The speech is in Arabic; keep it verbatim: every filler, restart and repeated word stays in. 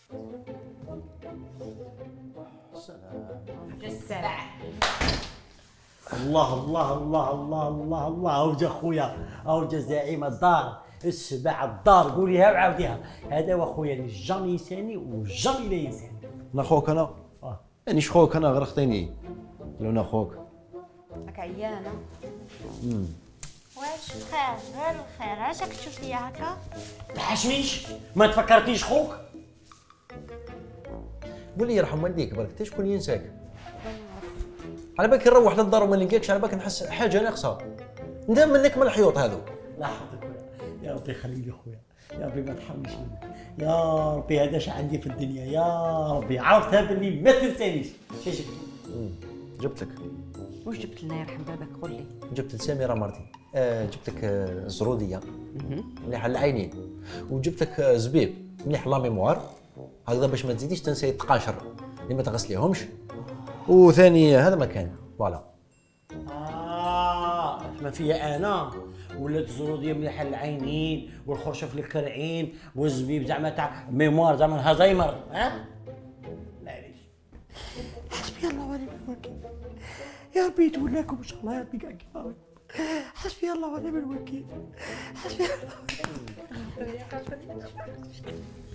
السلام. الله الله الله الله الله الله اوجا خويا اوجا زعيم الدار السبع الدار قوليها وعاوديها. هذا هو خويا اللي جامي ينساني وجامي لا ينساني. انا خوك انا اه يعني ش خوك انا غير خطيني لو انا خوك راك عيانه. امم واش خير غير الخير علاش راك تشوف ليا هكا؟ ما حاشنيش ما تفكرتيش خوك. ولي يرحم والديك برك انت شكون ينساك؟ على بالك نروح للدار وما نلقاكش، على بالك نحس حاجه ناقصه. ندم منك من الحيوط هذو. لا حظك خويا يا ربي خلي لي خويا يا ربي ما تحرمنيش منك يا ربي. هذا اش عندي في الدنيا يا ربي عرفتها باللي ما تنسانيش. شي جبت جبت لك واش جبت لنا يرحم بابك قول لي؟ جبت لسميره مرتي آه جبت لك آه زروديه مليحه العينين، وجبت لك آه زبيب مليح لا ميموار هكذا باش ما تزيديش تنساي التقاشر اللي ما تغسليهمش. وثاني هذا مكان فوالا. اه ما فيها انا ولات الزروديه مليحه العينين والخرشه في الكرعين والزبيب زعما تاع ميموار زعما الهزايمر. ها معليش حسبي الله ونعم الوكيل يا ربي يتولاكم ان شاء الله يا ربي كاع كيما حسبي الله ونعم الوكيل حسبي الله.